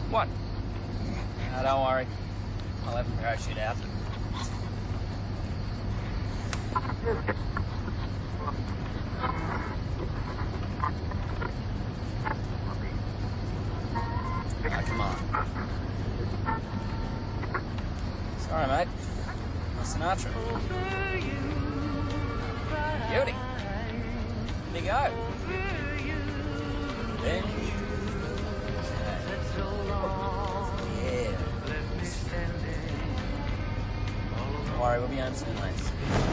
What? Don't worry. I'll have a parachute out. Oh, come on. Sorry, mate. Sinatra. Beauty. There you go. Then you. Yeah. Don't worry, we'll be home soon, mate.